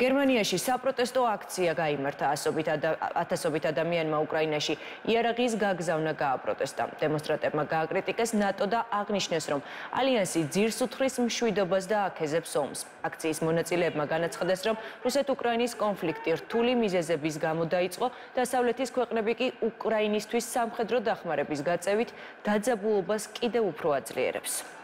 გერმანიაში საპროტესტო აქცია გაიმართა ათასობით ადამიანმა უკრაინაში იარაღის გაგზავნა გააპროტესტა. დემონსტრანტებმა გააკრიტიკეს ნატო და აღნიშნეს, რომ ალიანსი ძირს უთხრის მშვიდობას და აქეზებს ომს. აქციის მონაწილეებმა განაცხადეს, რომ რუსეთ-უკრაინის კონფლიქტი რთული მიზეზების გამო დაიწყო, დასავლეთის ქვეყნები კი უკრაინისთვის სამხედრო დახმარების გაწევით დაძაბულობას კიდევ უფრო აძლიერებს.